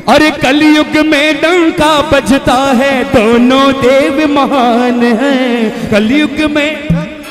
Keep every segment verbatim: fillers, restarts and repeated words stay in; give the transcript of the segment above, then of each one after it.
और कलयुग में डंका बजता है, दोनों देव महान हैं। कलयुग में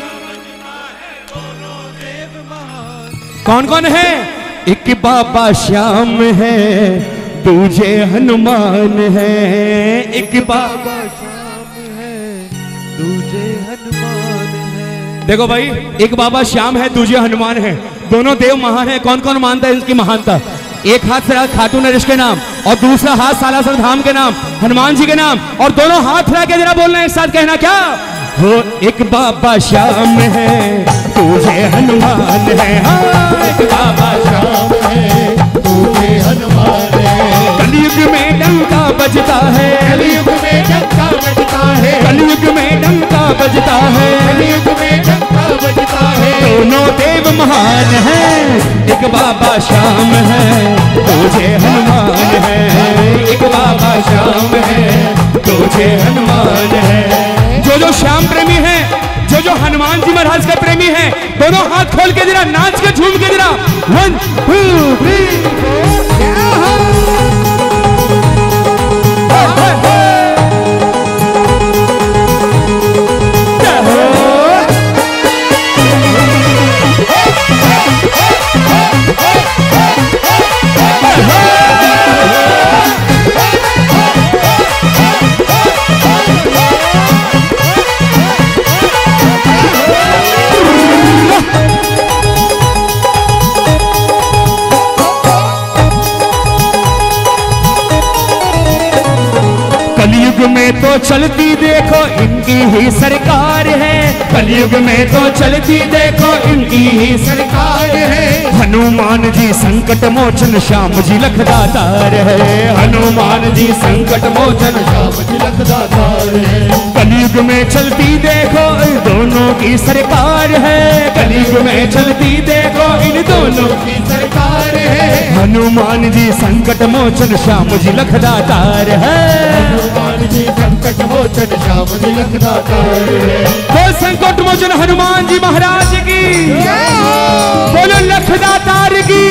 कौन कौन है? एक बाबा श्याम है, दूजे हनुमान है। एक बाबा श्याम है, दूजे हनुमान है। देखो भाई, एक बाबा श्याम है, दूजे हनुमान है, दोनों देव महान है। कौन कौन मानता है इसकी महानता? एक हाथ से खाटू नरेश के नाम और दूसरा हाथ सालासर धाम के नाम, हनुमान जी के नाम, और दोनों हाथ हिला के जरा बोलना एक साथ, कहना क्या हो? एक बाबा श्याम है, तुझे हनुमान है। हाँ, एक बाबा श्याम है, तुझे हनुमान है। कलयुग में डंका बजता है, कलयुग में डंका बजता है, कलयुग में डंका बजता है, कलयुग में डंका बजता है। दोनों देव महान हैं, एक बाबा श्याम है, तुझे हनुमान है। एक बाबा श्याम है, तुझे हनुमान है। जो जो श्याम प्रेमी है, जो जो हनुमान जी महाराज के प्रेमी है, दोनों हाथ खोल के जरा नाच के झूम के जरा वन टू थ्री कलयुग में तो चलती देखो इनकी ही सरकार है, कलयुग में तो चलती देखो इनकी ही सरकार है। हनुमान जी संकट मोचन, श्याम जी लखदातार है। हनुमान जी संकट मोचन, श्याम जी लखदातार है। कलयुग में चलती देखो इन दोनों की सरकार है, कलयुग में चलती देखो इन दोनों की सरकार है। हनुमान जी संकट मोचन, श्याम जी लखदातार है। हनुमान जी संकट मोचन, श्याम जी लखदातार है। बोल संकट मोचन हनुमान जी महाराज की, बोलो लखदातार की।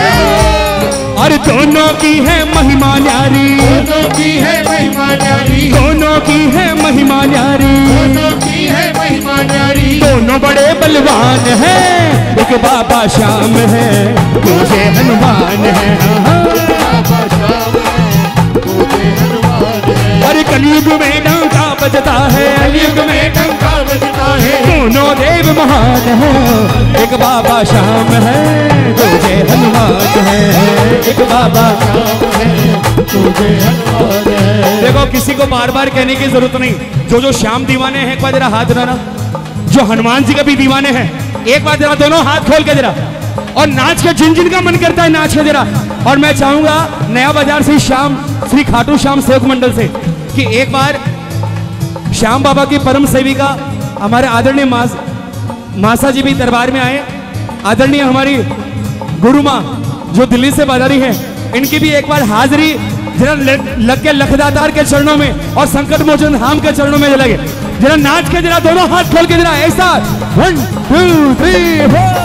और दोनों की है महिमा न्यारी, दोनों की है महिमा न्यारी, दोनों की है महिमा न्यारी, दोनों की है महिमा न्यारी। दोनों बड़े बलवान हैं, एक बाबा श्याम है, तुझे हनुमान है। बाबा श्याम है, तुझे हनुमान है। अरे कलयुग में डंका बजता है, कलयुग में डंका बजता है। दोनों देव महान हैं, एक बाबा श्याम है, तुझे हनुमान है। एक बाबा श्याम है, तुझे हनुमान है। देखो किसी को बार बार कहने की जरूरत नहीं, जो जो श्याम दीवाने हैं एक बार जरा हाथ उठाना, जो हनुमान जी के भी दीवाने हैं एक बार जरा दोनों हाथ खोल के जरा, और नाच के जिन जिन का मन करता है नाच के जरा। और मैं चाहूंगा नया बाजार से श्याम श्री खाटू श्याम सेवक मंडल से कि एक बार श्याम बाबा की परम सेविका हमारे आदरणीय मास, मासा जी भी दरबार में आए। आदरणीय हमारी गुरु माँ जो दिल्ली से बाजारी है, इनकी भी एक बार हाजिरी जरा लग के लखदातार के चरणों में और संकट मोचन धाम के चरणों में लगे। जरा नाच के जरा दोनों हाथ खोल के जरा ऐसा वन टू थ्री फोर।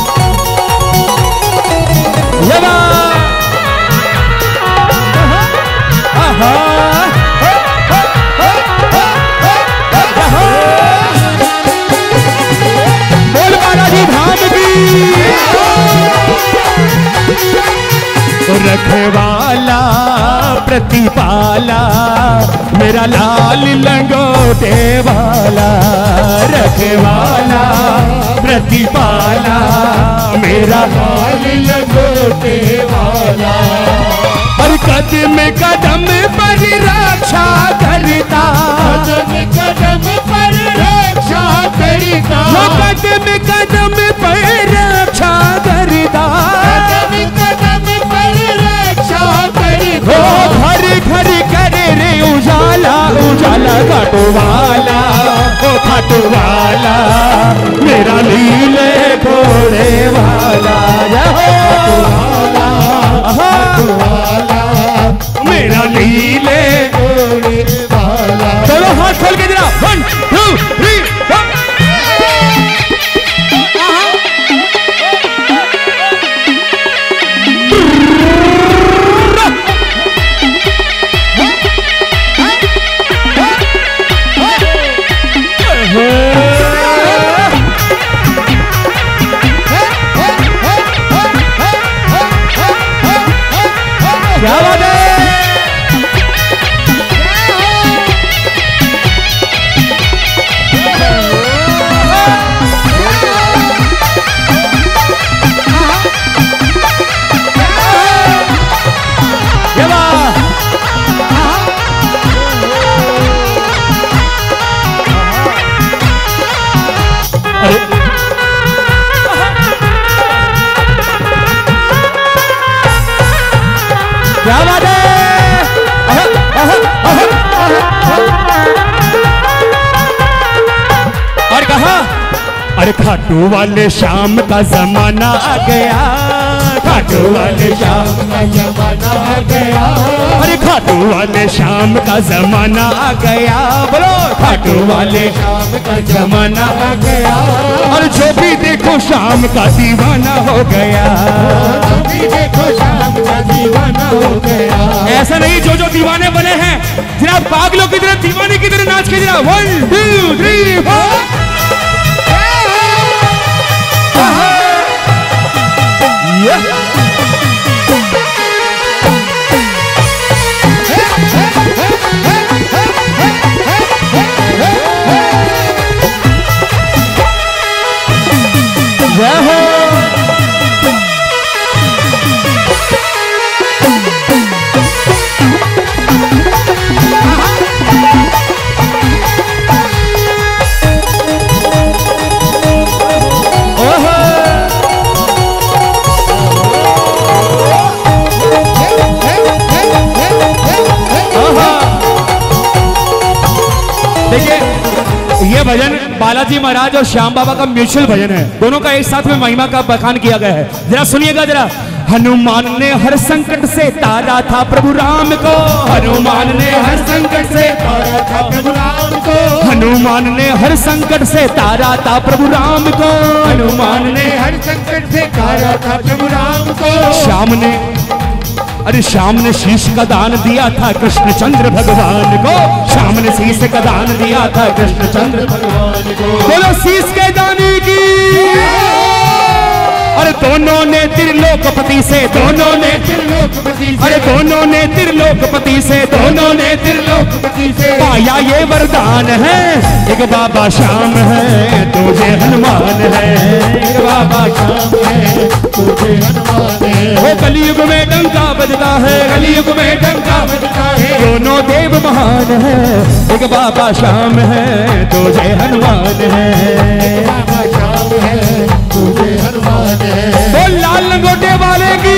बोल बालाजी धाम की। रखवाला प्रतिपाला मेरा लाल लंगोटे वाला, रखवाला प्रतिपाला मेरा लाल लंगोटे वाला। और कदम कदम पर रक्षा करता, कदम कदम पर रक्षा करता, कदम कदम पर रक्षा करता, कदम कदम पर रक्षा करता। घर घर करे रे उजाला, उजाला खाटू वाला, ओ खाटू वाला मेरा लीले घोड़े वाला, खाटू वाला, खाटू वाला मेरा लीले घोड़े वाला। दोनों हाथ खोल के जरा वन टू थ्री फोर। क्या बात है। क्या बात है। और कहा अरे खाटू वाले शाम का जमाना आ गया, खाटू वाले शाम का जमाना आ गया, अरे खाटू वाले शाम का जमाना आ गया, बोलो खाटू वाले शाम का जमाना आ गया। और जो भी देखो शाम का दीवाना हो गया, जो भी देखो शाम का दीवाना हो गया। ऐसा नहीं जो जो दीवाने बने हैं जनाब पागलों की तरह दीवाने की तरह नाच के जनाब वन टू थ्री फोर। जय हो। देखिए ये भजन बालाजी महाराज और श्याम बाबा का म्यूचुअल भजन है, दोनों का एक साथ में महिमा का बखान किया गया है। जरा सुनिएगा जरा। हनुमान ने हर संकट से तारा था प्रभु राम को, हनुमान ने हर संकट से तारा था प्रभु राम को, हनुमान ने हर संकट से तारा था प्रभु राम को, हनुमान ने हर संकट से तारा था प्रभु राम को। श्याम ने अरे श्याम ने शीश का दान दिया था कृष्णचंद्र भगवान को, श्याम ने शीश का दान दिया था कृष्णचंद्र भगवान को। बोलो शीश के दानी की। अरे दोनों ने त्रिलोकपति से, दोनों ने त्रिलोकपति से, अरे दोनों ने त्रिलोकपति से, दोनों ने त्रिलोकपति से पाया ये वरदान है। एक बाबा श्याम है तुझे हनुमान है, एक बाबा श्याम है तुझे हनुमान है। वो कलयुग में डंका बजता है, कलयुग में डंका बजता है, दोनों देव महान है। एक बाबा श्याम है तुझे हनुमान है, बाबा श्याम है तुझे हनुमान है। वो लाल लंगोटे वाले की।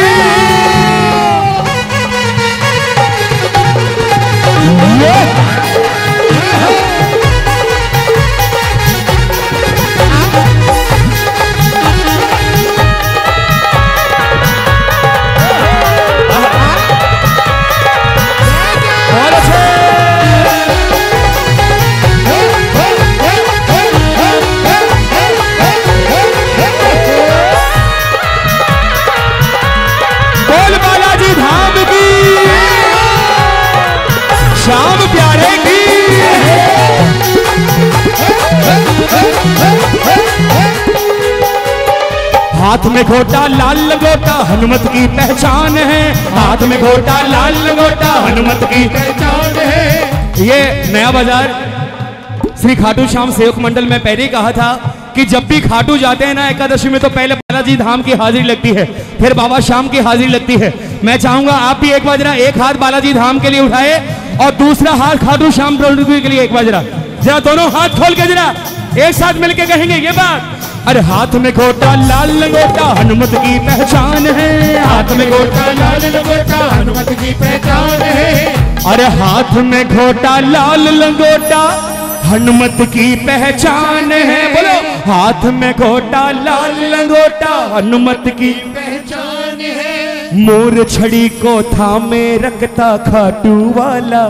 हाथ में घोटा लाल लंगोटा हनुमत की पहचान है, हाथ में घोटा लाल लंगोटा हनुमत की पहचान है। ये नया बाजार श्री खाटू श्याम सेवक मंडल में पहले ही कहा था कि जब भी खाटू जाते हैं ना एकादशी में तो पहले बालाजी धाम की हाजिरी लगती है, फिर बाबा श्याम की हाजिरी लगती है। मैं चाहूंगा आप भी एक बार जरा एक हाथ बालाजी धाम के लिए उठाए और दूसरा हाथ खाटू श्याम के लिए एक बार जरा जरा दोनों हाथ खोल के जरा एक साथ मिलके कहेंगे ये बात। अरे हाथ में घोटा लाल लंगोटा हनुमत की पहचान है, हाथ में घोटा लाल लंगोटा हनुमत की पहचान है। अरे हाथ में घोटा लाल लंगोटा हनुमत की पहचान है, बोलो हाथ में घोटा लाल लंगोटा हनुमत की पहचान है। मोर छड़ी को थामे रखता खाटू वाला,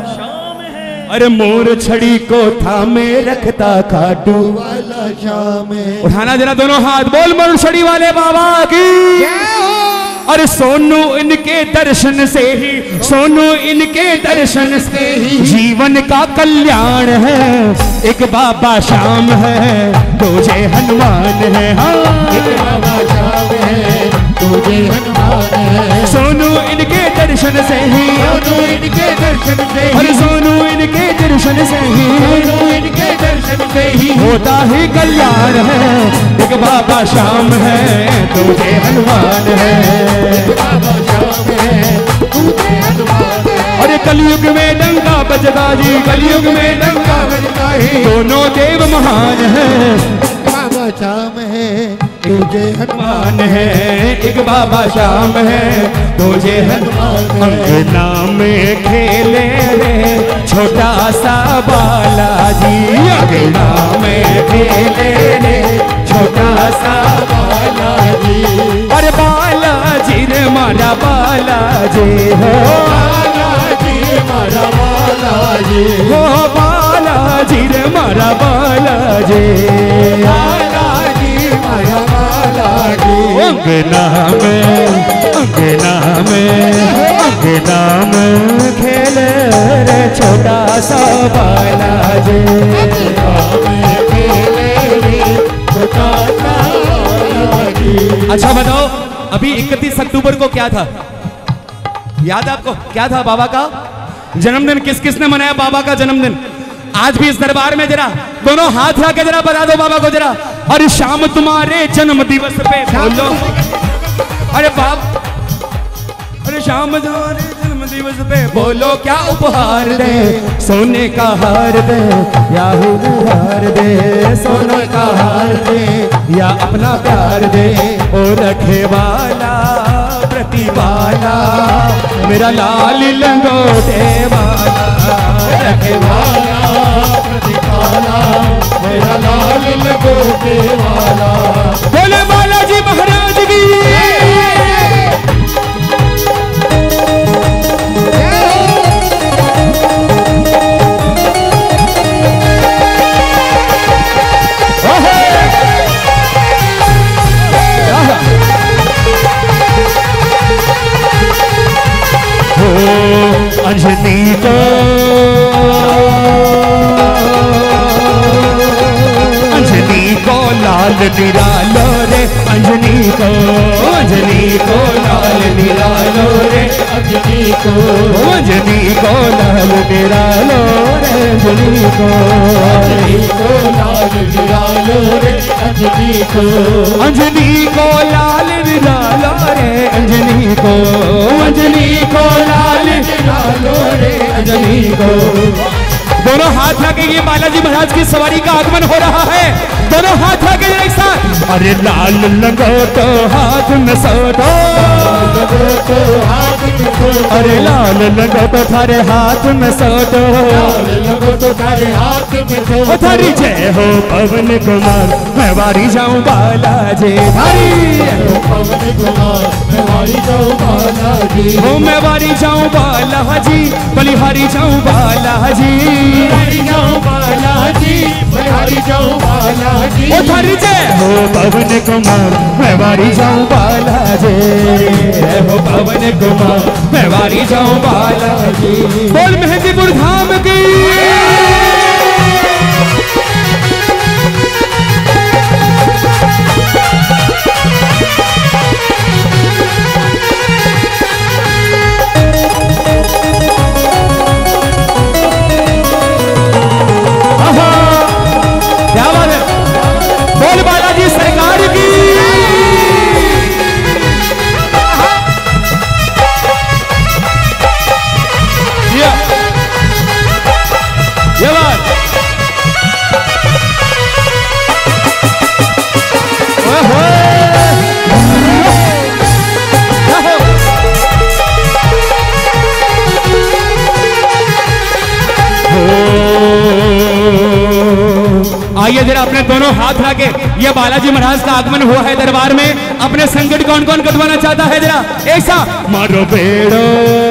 अरे मोर छड़ी को थामे रखता खाटू वाला श्याम है। उठाना जरा दोनों हाथ, बोल मोर छड़ी वाले बाबा की। अरे सोनू इनके दर्शन से ही, सोनू इनके दर्शन से ही जीवन का कल्याण है। एक बाबा श्याम है तुझे हनुमान है, हाँ एक बाबा श्याम है तुझे हनुमान है। सोनू इनके दर्शन से ही, सोनू इनके दर्शन से ही, अरे सोनू इनके दर्शन से ही, सोनू इनके दर्शन से ही होता ही कल्याण है। एक बाबा श्याम है तुझे हनुमान है, बाबा श्याम है तुझे हनुमान है। अरे कलयुग में डंका बजता जी, कलयुग में डंका बजता है, दोनों देव महान है। बाबा श्याम है तुझे हनुमान है, एक बाबा श्याम है तुझे हनुमान। अंगना में खेले रे छोटा सा बालाजी, अंगना में खेले रे छोटा सा बालाजी। अरे बालाजी रे मारा बालाजी हो, बालाजी मारा बालाजी, हो बालाजी रे मारा बालाजी, बालाजी मारा बालाजी। अंगना में अंगना में अंगना में खेले रे छोटा सा बालाजी, अच्छा बताओ अभी इकतीस अक्टूबर को क्या था, याद है आपको क्या था बाबा का जन्मदिन? किस किसने मनाया बाबा का जन्मदिन? आज भी इस दरबार में जरा दोनों हाथ ला के जरा बता दो बाबा को जरा। अरे शाम तुम्हारे जन्म दिवस पे बोलो, अरे बाप, अरे शाम तुम्हारे जन्म दिवस पे बोलो क्या उपहार दे, सोने का हार दे या हार दे, सोने का हार दे या अपना प्यार दे। ओ रखे वाला प्रति वाला मेरा लाल लंगोटे वाला, रखे वाला प्रति वाला मेरा लाल लंगोटे वाला। बोले बालाजी महाराज की अंजनी को अंजनी को लाल निरालो रे, अंजनी को अंजनी को लाल निरालो रे, अंजनी को अंजनी को लाल निरालो रे, अंजनी को अंजनी को लाल निरालो रे, अंजनी को अंजनी को लाल निरालो रे, अंजनी को अंजनी को लाल निरालो रे, अंजनी को। दोनों हाथ लाके ये बालाजी महाराज की सवारी का आगमन हो रहा है, दोनों हाथ लाके एक साथ। अरे लाल लंगोटो हाथ में सोटो, अरे लाल लंगोटो थारे हाथ में सोटो, लंगोटो थारे हाथ में ओ थारी जय हो पवन कुमार मैं वारी जाऊं बालाजी, पवन कुमार मैं वारी जाऊं बालाजी, हो मैं वारी जाऊं बालाजी, बलिहारी जाऊं बालाजी, हरी जाऊं बालाजी, हरी जाऊं बालाजी। ओ थारी जय हो पवन कुमार मैं वारी जाऊं बालाजी, हो पवन कुमार मैं वारी जाऊं बालाजी। बोल मेहंदीपुर धाम की आइए जरा अपने दोनों हाथ लाके ये बालाजी महाराज का आगमन हुआ है दरबार में, अपने संकट कौन कौन कटवाना चाहता है जरा ऐसा मारो बेड़ो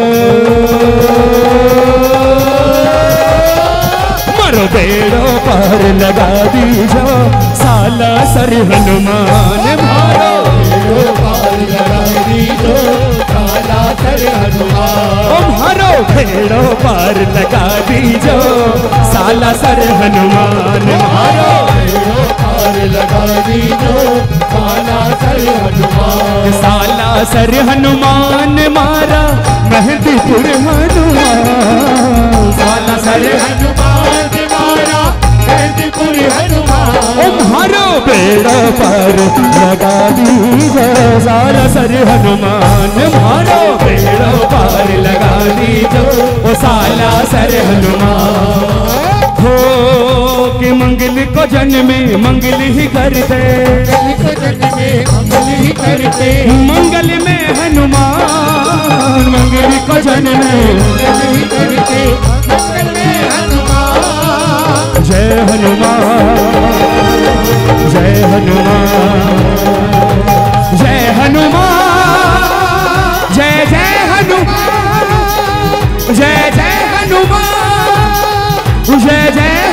मारो बेड़ो पर लगा दीजो साला सर हनुमान, मारो बेड़ो पार लगा दीजो साला सर हनुमान, मारो बेड़ो पार लगा दीजो साला सर हनुमान, मारो बेड़ो पार पार लगा दी जो साला सर हनुमान। साला सर हनुमान मारा मेहंदीपुर हनुमान। साला सर हनुमान मारा मेहंदीपुर हनुमान। तुम्हारो बेड़ा पार लगा दीजो साला सर हनुमान। मारो बेड़ा पार लगा दीजो ओ साला सर हनुमान। हो कि मंगल को जन्मे मंगल ही करते, मंगल को जन्मे मंगल ही करते। मंगल में हनुमान मंगल को जन्मे मंगल ही करते, मंगल में हनुमान। जय हनुमान जय हनुमान जय हनुमान जय जय हनुमान जय जय हनुमान जय जय